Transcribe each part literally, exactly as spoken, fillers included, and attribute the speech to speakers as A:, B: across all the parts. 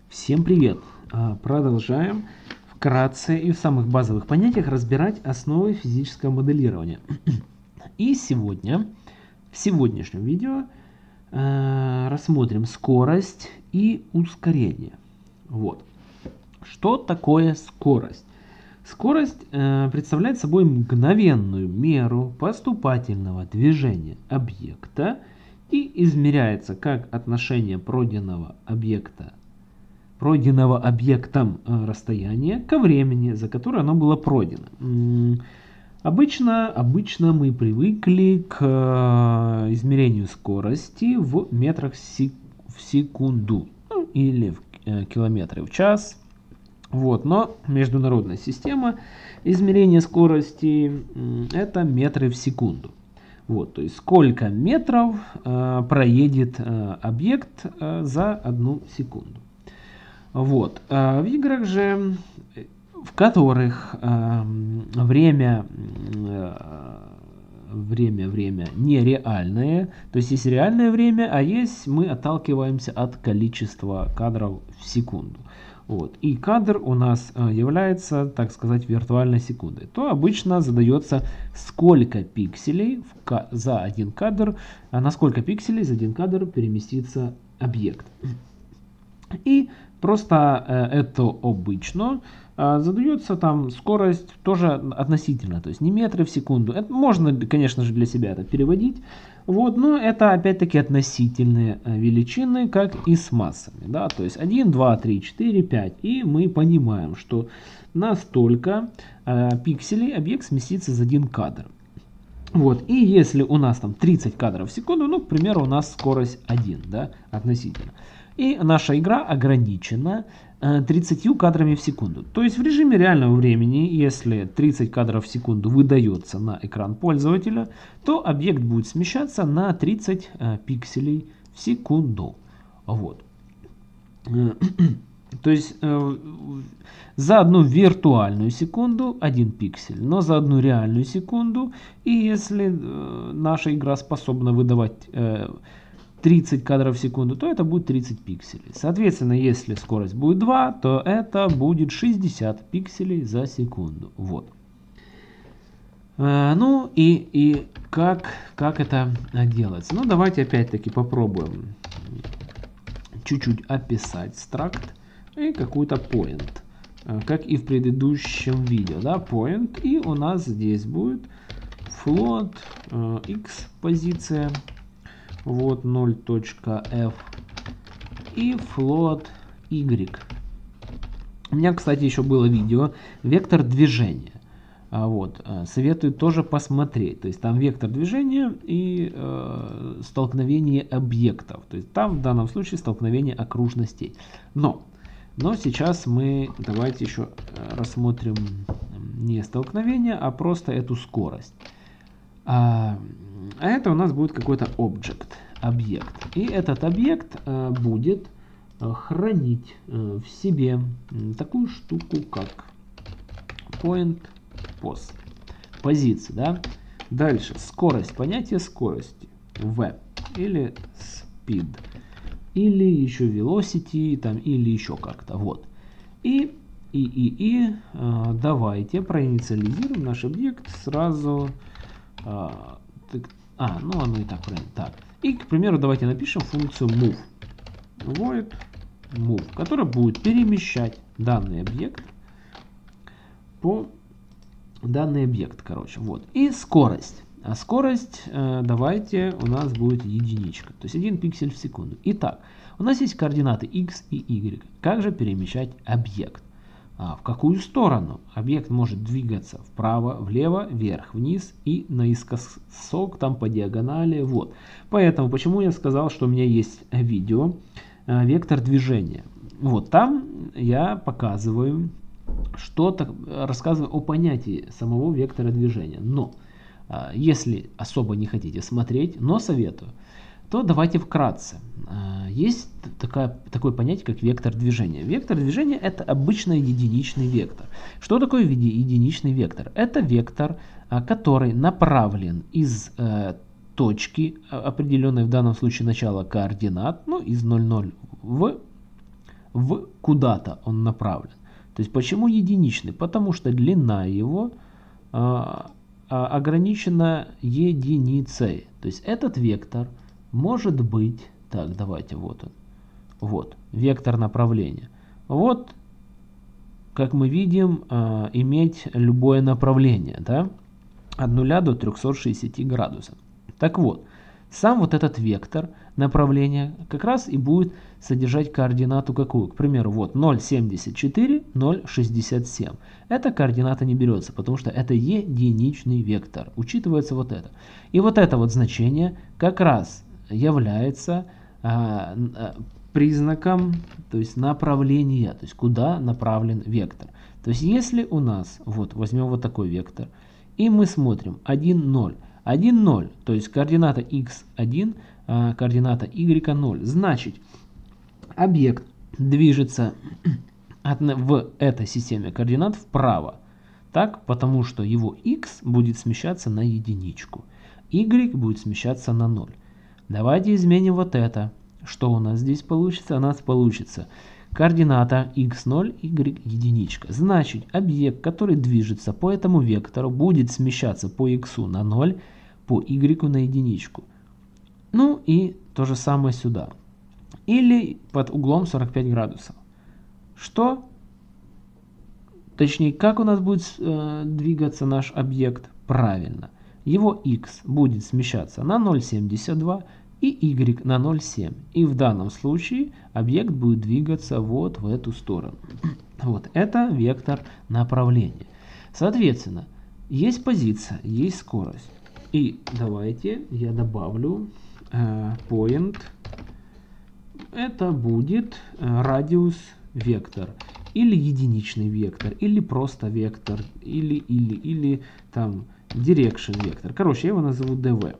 A: Всем привет! Продолжаем вкратце и в самых базовых понятиях разбирать основы физического моделирования. И сегодня, в сегодняшнем видео, рассмотрим скорость и ускорение. Вот. Что такое скорость? Скорость представляет собой мгновенную меру поступательного движения объекта и измеряется как отношение пройденного объекта пройденного объектом расстояния ко времени, за которое оно было пройдено. Обычно, обычно мы привыкли к измерению скорости в метрах в секунду, ну, или в километры в час. Вот, но международная система измерения скорости это метры в секунду. Вот, то есть сколько метров э, проедет э, объект э, за одну секунду. Вот. В играх же, в которых э, время, э, время, время нереальное, то есть есть реальное время, а есть мы отталкиваемся от количества кадров в секунду. Вот. И кадр у нас является, так сказать, виртуальной секундой. То обычно задается, сколько пикселей в, за один кадр, а на сколько пикселей за один кадр переместится объект. И просто э, это обычно э, задается там скорость тоже относительно, то есть не метры в секунду. Это можно, конечно же, для себя это переводить, вот, но это опять-таки относительные э, величины, как и с массами, да, то есть один, два, три, четыре, пять, и мы понимаем, что на столько э, пикселей объект сместится за один кадр. Вот, и если у нас там тридцать кадров в секунду, ну, к примеру, у нас скорость один, да, относительно. И наша игра ограничена тридцатью кадрами в секунду. То есть в режиме реального времени, если тридцать кадров в секунду выдается на экран пользователя, то объект будет смещаться на тридцать пикселей в секунду. Вот. То есть э, за одну виртуальную секунду один пиксель, но за одну реальную секунду, и если э, наша игра способна выдавать э, тридцать кадров в секунду, то это будет тридцать пикселей. Соответственно, если скорость будет два, то это будет шестьдесят пикселей за секунду. Вот. Э, ну и, и как, как это делается? Ну давайте опять-таки попробуем чуть-чуть описать struct и какой-то point, как и в предыдущем видео, да, point, и у нас здесь будет float э, x позиция, вот ноль.f и float y. У меня, кстати, еще было видео вектор движения. Вот, советую тоже посмотреть. То есть там вектор движения и э, столкновение объектов. То есть там в данном случае столкновение окружностей. Но, но сейчас мы давайте еще рассмотрим не столкновение, а просто эту скорость. А, а это у нас будет какой-то object, объект. И этот объект э, будет хранить э, в себе такую штуку, как point pos. Позиция, да? Дальше скорость, понятие скорости. V или speed. Или еще velocity, там, или еще как-то. Вот. И, и, и, и э, давайте проинициализируем наш объект сразу. Э, так, а, ну оно и так правильно. Так. И, к примеру, давайте напишем функцию move. Void move, которая будет перемещать данный объект по данный объект, короче, вот. И скорость. А скорость, э, давайте, у нас будет единичка, то есть один пиксель в секунду. Итак, у нас есть координаты x и y. Как же перемещать объект? А, в какую сторону? Объект может двигаться вправо, влево, вверх, вниз и наискосок, там по диагонали, вот. Поэтому, почему я сказал, что у меня есть видео, э, вектор движения. Вот, там я показываю, что-то рассказываю о понятии самого вектора движения. Но э, если особо не хотите смотреть, но советую, то давайте вкратце. Э, есть такая, такое понятие, как вектор движения. Вектор движения это обычно единичный вектор. Что такое единичный вектор? Это вектор, э, который направлен из э, точки, определенной в данном случае начала координат, ну из ноль ноль в в куда-то он направлен. То есть почему единичный? Потому что длина его а, а, ограничена единицей. То есть этот вектор может быть... Так, давайте, вот он. Вот, вектор направления. Вот, как мы видим, а, иметь любое направление, да? От нуля до трёхсот шестидесяти градусов. Так вот, сам вот этот вектор направления как раз и будет содержать координату какую? К примеру, вот ноль семьдесят четыре, ноль шестьдесят семь. Эта координата не берется, потому что это единичный вектор. Учитывается вот это. И вот это вот значение как раз является а, а, признаком, то есть направления, то есть куда направлен вектор. То есть если у нас, вот возьмем вот такой вектор, и мы смотрим один, ноль. один, ноль, то есть координата икс один, а координата y ноль. Значит, объект движется от, в этой системе координат вправо. Так, потому что его x будет смещаться на единичку. Y будет смещаться на ноль. Давайте изменим вот это. Что у нас здесь получится? У нас получится координата икс ноль, y единичка. Значит, объект, который движется по этому вектору, будет смещаться по x на ноль, по y на единичку. Ну и то же самое сюда. Или под углом сорок пять градусов. Что? Точнее, как у нас будет э, двигаться наш объект? Правильно. Его x будет смещаться на ноль семьдесят два и y на ноль семь. И в данном случае объект будет двигаться вот в эту сторону. Вот это вектор направления. Соответственно, есть позиция, есть скорость. И давайте я добавлю э, point. Это будет э, радиус вектор. Или единичный вектор, или просто вектор, или, или, или там direction вектор. Короче, я его назову dv.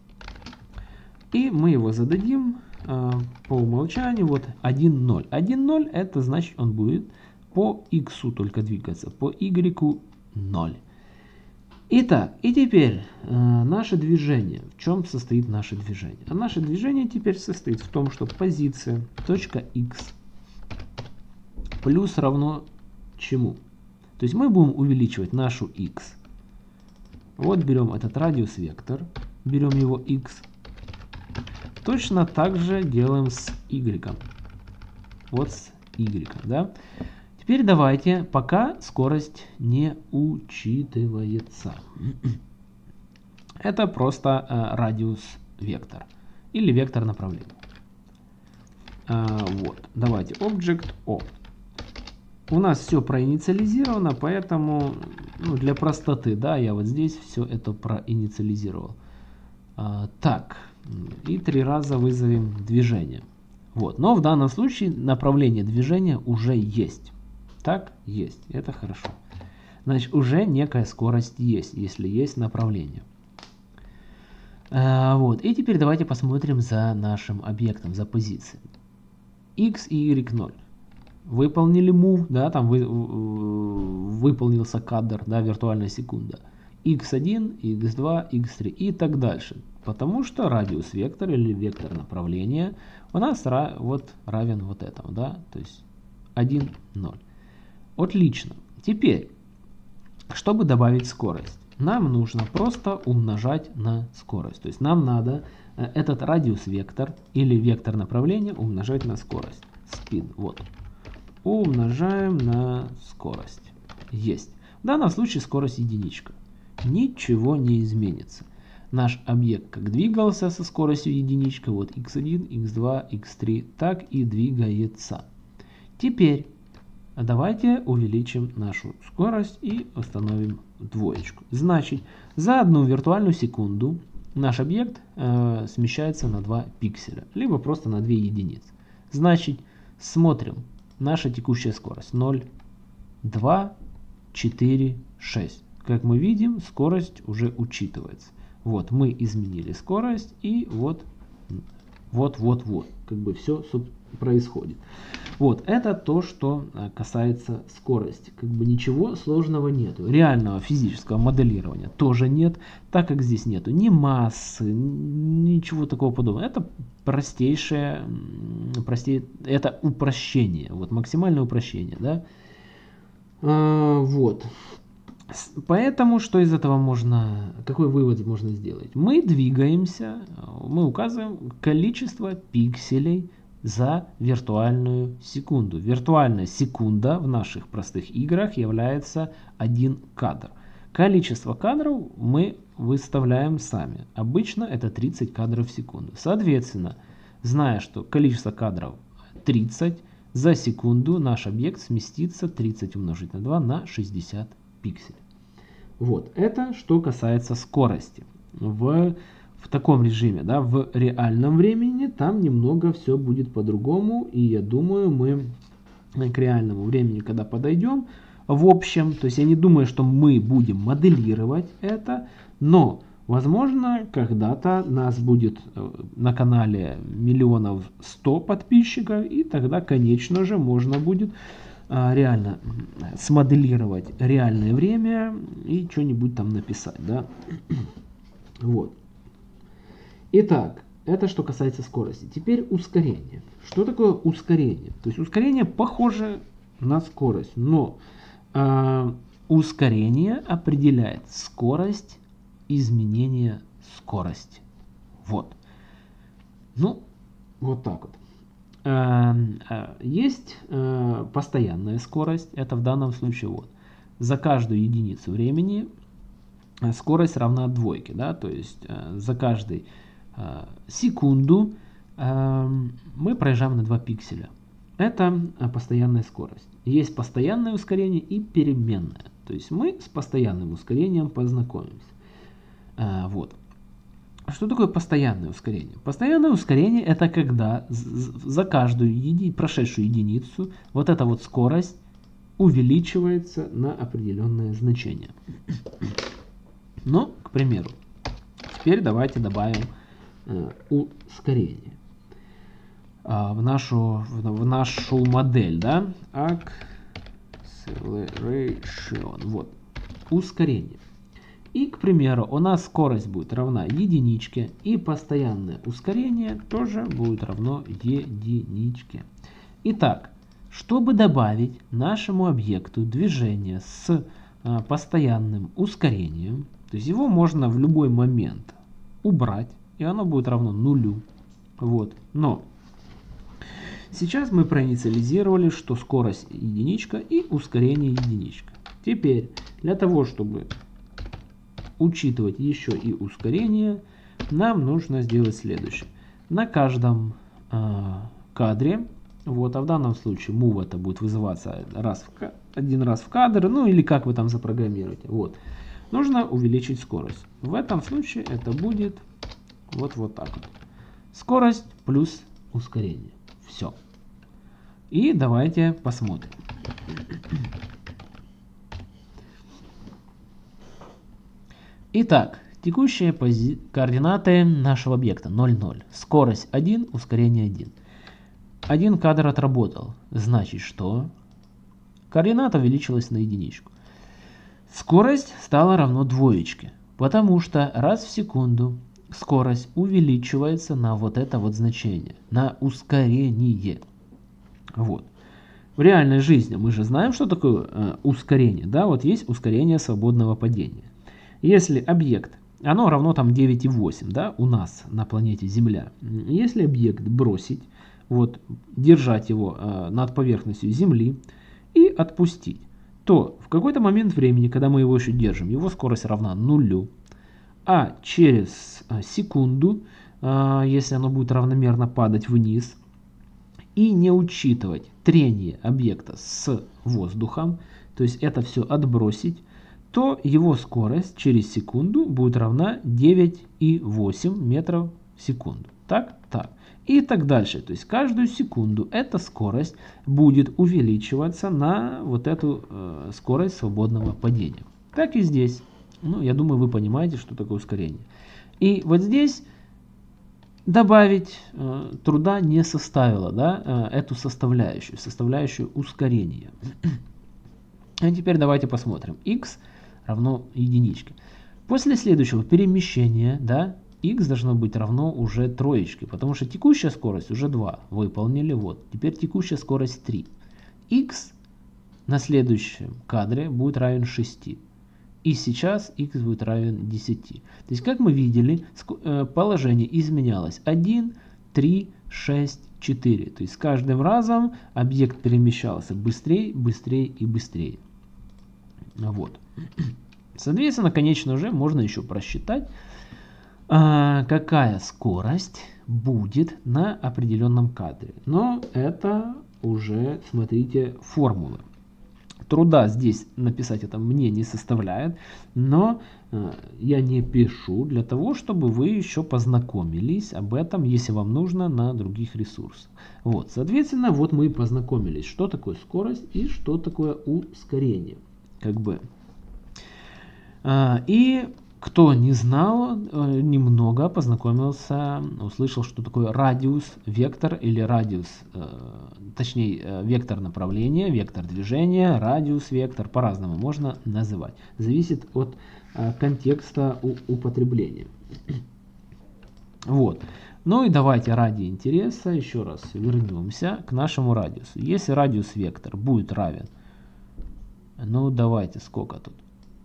A: И мы его зададим э, по умолчанию вот один, ноль. один, ноль это значит он будет по x только двигаться, по y ноль. Итак, и теперь э, наше движение. В чем состоит наше движение? А наше движение теперь состоит в том, что позиция точка x плюс равно чему? То есть мы будем увеличивать нашу x. Вот берем этот радиус вектор, берем его x. Точно так же делаем с y. Вот с y, да? Теперь давайте, пока скорость не учитывается. Это просто э, радиус вектор или вектор направления. А, вот, давайте Object O. У нас все проинициализировано, поэтому ну, для простоты, да, я вот здесь все это проинициализировал. А, так, и три раза вызовем движение. Вот, но в данном случае направление движения уже есть. Так, есть, это хорошо. Значит, уже некая скорость есть, если есть направление. А, вот, и теперь давайте посмотрим за нашим объектом, за позицией. X и Y ноль. Выполнили move, да, там вы, выполнился кадр, да, виртуальная секунда. икс один, икс два, икс три и так дальше. Потому что радиус вектора или вектор направления у нас ра, вот, равен вот этому, да, то есть один, ноль. Отлично. Теперь, чтобы добавить скорость, нам нужно просто умножать на скорость. То есть нам надо этот радиус вектор или вектор направления умножать на скорость. Speed, вот. Умножаем на скорость. Есть. В данном случае скорость единичка. Ничего не изменится. Наш объект как двигался со скоростью единичка, вот икс один, икс два, икс три, так и двигается. Теперь давайте увеличим нашу скорость и установим двоечку. Значит, за одну виртуальную секунду наш объект э, смещается на два пикселя, либо просто на две единицы. Значит, смотрим. Наша текущая скорость ноль, два, четыре, шесть. Как мы видим, скорость уже учитывается. Вот, мы изменили скорость, и вот, вот, вот, вот, как бы все происходит. Вот, это то, что касается скорости. Как бы ничего сложного нету. Реального физического моделирования тоже нет, так как здесь нету ни массы, ничего такого подобного. Это простейшее, простее, это упрощение, вот, максимальное упрощение, да. А, вот. Поэтому, что из этого можно, какой вывод можно сделать? Мы двигаемся, мы указываем количество пикселей за виртуальную секунду. Виртуальная секунда в наших простых играх является один кадр. Количество кадров мы выставляем сами. Обычно это тридцать кадров в секунду. Соответственно, зная, что количество кадров тридцать, за секунду наш объект сместится тридцать умножить на два на шестьдесят пикселей. Вот, это что касается скорости. В, в таком режиме, да, в реальном времени там немного все будет по-другому. И я думаю, мы к реальному времени, когда подойдем, в общем, то есть я не думаю, что мы будем моделировать это, но, возможно, когда-то нас будет на канале миллионов сто подписчиков, и тогда, конечно же, можно будет реально смоделировать реальное время и что-нибудь там написать, да. Вот. Итак, это что касается скорости. Теперь ускорение. Что такое ускорение? То есть ускорение похоже на скорость, но э, ускорение определяет скорость изменения скорости. Вот. Ну, вот так вот. Есть постоянная скорость, это в данном случае вот за каждую единицу времени скорость равна двойке, да, то есть за каждую секунду мы проезжаем на два пикселя. Это постоянная скорость. Есть постоянное ускорение и переменное, то есть мы с постоянным ускорением познакомимся. Вот. Что такое постоянное ускорение? Постоянное ускорение — это когда за каждую еди... прошедшую единицу вот эта вот скорость увеличивается на определенное значение. Но, к примеру, теперь давайте добавим э, ускорение а, в, нашу, в, в нашу модель, да? Acceleration. Вот. Ускорение. И, к примеру, у нас скорость будет равна единичке, и постоянное ускорение тоже будет равно единичке. Итак, чтобы добавить нашему объекту движение с а, постоянным ускорением, то есть его можно в любой момент убрать, и оно будет равно нулю. Вот. Но сейчас мы проинициализировали, что скорость единичка и ускорение единичка. Теперь, для того, чтобы учитывать еще и ускорение, нам нужно сделать следующее. На каждом э, кадре, вот, а в данном случае move это будет вызываться раз в, один раз в кадр, ну или как вы там запрограммируете, вот, нужно увеличить скорость. В этом случае это будет вот, вот так вот. Скорость плюс ускорение. Все. И давайте посмотрим. Итак, текущие координаты нашего объекта ноль, ноль. Скорость один, ускорение один. Один кадр отработал. Значит, что координата увеличилась на единичку. Скорость стала равно двоечке, потому что раз в секунду скорость увеличивается на вот это вот значение, на ускорение. Вот. В реальной жизни мы же знаем, что такое э, ускорение. Да, вот есть ускорение свободного падения. Если объект, оно равно там девять и восемь, да, у нас на планете Земля. Если объект бросить, вот, держать его э, над поверхностью Земли и отпустить, то в какой-то момент времени, когда мы его еще держим, его скорость равна нулю. А через э, секунду, э, если оно будет равномерно падать вниз, и не учитывать трение объекта с воздухом, то есть это все отбросить, то его скорость через секунду будет равна девять и восемь метров в секунду. Так, так. И так дальше. То есть каждую секунду эта скорость будет увеличиваться на вот эту э, скорость свободного падения. Так и здесь. Ну, я думаю, вы понимаете, что такое ускорение. И вот здесь добавить э, труда не составило, да, э, эту составляющую, составляющую ускорения. А теперь давайте посмотрим. X равно единичке. После следующего перемещения, да, x должно быть равно уже троечке, потому что текущая скорость уже два. Выполнили, вот. Теперь текущая скорость три. X на следующем кадре будет равен шести. И сейчас x будет равен десяти. То есть, как мы видели, положение изменялось один, три, шесть, четыре. То есть, с каждым разом объект перемещался быстрее, быстрее и быстрее. Вот. Соответственно, конечно же, можно еще просчитать, какая скорость будет на определенном кадре. Но это уже, смотрите, формулы. Труда здесь написать это мне не составляет, но э, я не пишу для того, чтобы вы еще познакомились об этом, если вам нужно, на других ресурсах. Вот, соответственно, вот мы и познакомились, что такое скорость и что такое ускорение. Как бы. А, и кто не знал, э, немного познакомился, услышал, что такое радиус, вектор или радиус, э, точнее, э, вектор направления, вектор движения, радиус, вектор, по-разному можно называть. Зависит от э, контекста у, употребления. Вот. Ну и давайте ради интереса еще раз вернемся к нашему радиусу. Если радиус вектор будет равен, ну давайте, сколько тут?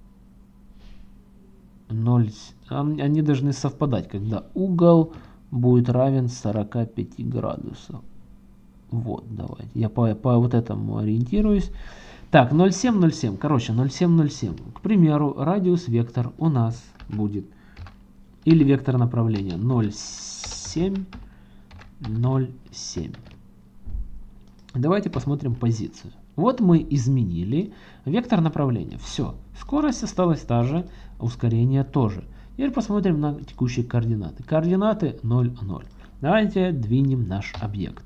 A: ноль, они должны совпадать, когда угол будет равен сорока пяти градусов. Вот, давайте. Я по, по вот этому ориентируюсь. Так, ноль семь, ноль семь. Короче, ноль семь, ноль семь. К примеру, радиус вектор у нас будет, или вектор направления ноль семь, ноль семь. Давайте посмотрим позицию. Вот мы изменили вектор направления. Все. Скорость осталась та же, ускорение тоже. Теперь посмотрим на текущие координаты. Координаты ноль, ноль. Давайте двинем наш объект.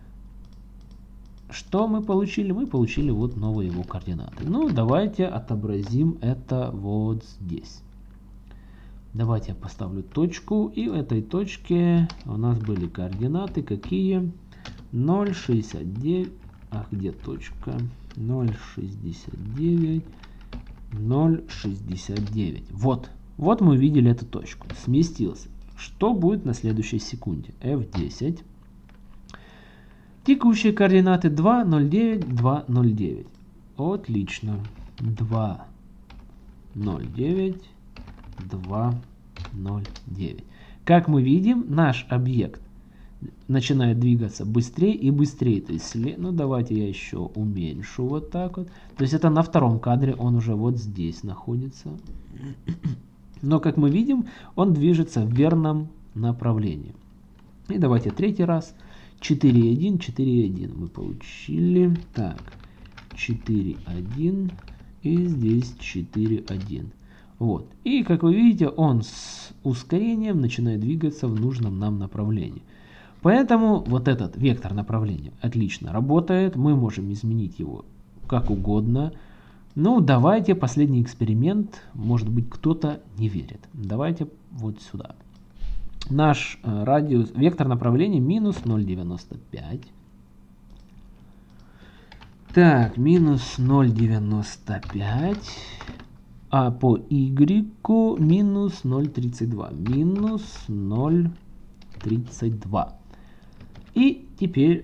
A: Что мы получили? Мы получили вот новые его координаты. Ну, давайте отобразим это вот здесь. Давайте я поставлю точку. И в этой точке у нас были координаты какие? ноль шестьдесят девять. Ах, где точка? ноль шестьдесят девять. ноль шестьдесят девять. Вот. Вот мы увидели эту точку. Сместился. Что будет на следующей секунде? эф десять. Текущие координаты два, ноль девять, два, ноль девять. Отлично. два, ноль девять, два, ноль девять. Как мы видим, наш объект начинает двигаться быстрее и быстрее. То есть, ну давайте я еще уменьшу вот так вот. То есть это на втором кадре он уже вот здесь находится. Но как мы видим, он движется в верном направлении. И давайте третий раз. четыре один, четыре один мы получили. Так, четыре один и здесь четыре один. Вот. И как вы видите, он с ускорением начинает двигаться в нужном нам направлении. Поэтому вот этот вектор направления отлично работает. Мы можем изменить его как угодно. Ну, давайте последний эксперимент. Может быть, кто-то не верит. Давайте вот сюда. Наш э, радиус, вектор направления минус ноль девяносто пять. Так, минус ноль девяносто пять. А по y минус ноль тридцать два. Минус ноль тридцать два. И теперь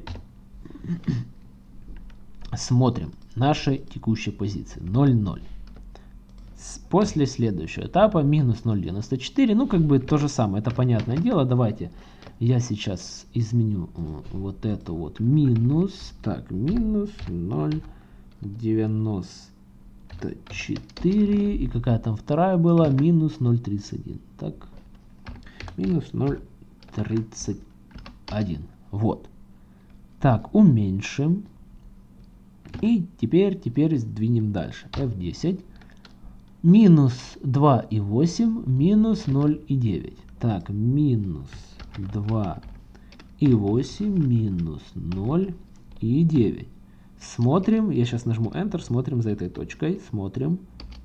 A: смотрим наши текущие позиции. ноль ноль. После следующего этапа минус ноль девяносто четыре. Ну, как бы то же самое. Это понятное дело. Давайте я сейчас изменю вот это вот минус. Так, минус ноль девяносто четыре. И какая там вторая была? Минус ноль тридцать один. Так, минус ноль тридцать один. Вот. Так, уменьшим. И теперь, теперь сдвинем дальше. эф десять. Минус два и восемь, минус ноль и девять. Так, минус два и восемь, минус ноль и девять. Смотрим, я сейчас нажму Enter, смотрим за этой точкой, смотрим.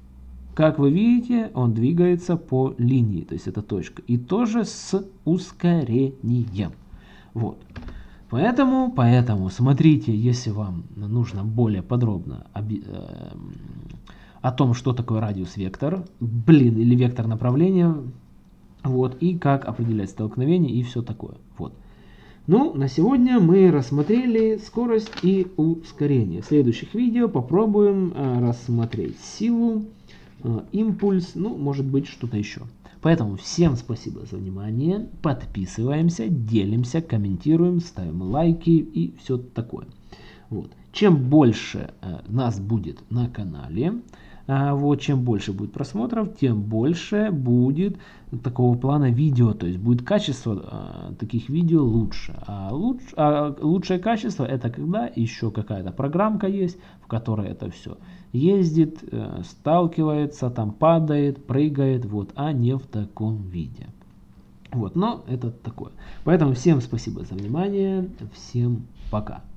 A: Как вы видите, он двигается по линии, то есть это точка. И тоже с ускорением. Вот. Поэтому, поэтому смотрите, если вам нужно более подробно оби- э, о том, что такое радиус-вектор, блин, или вектор направления, вот, и как определять столкновение и все такое. Вот. Ну, на сегодня мы рассмотрели скорость и ускорение. В следующих видео попробуем э, рассмотреть силу, э, импульс, ну, может быть, что-то еще. Поэтому всем спасибо за внимание. Подписываемся, делимся, комментируем, ставим лайки и все такое. Вот. Чем больше э, нас будет на канале, э, вот, чем больше будет просмотров, тем больше будет такого плана видео. То есть будет качество э, таких видео лучше. А, луч, а лучшее качество это когда еще какая-то программка есть, в которой это все ездит, э, сталкивается, там падает, прыгает, вот, а не в таком виде. Вот, но это такое. Поэтому всем спасибо за внимание, всем пока.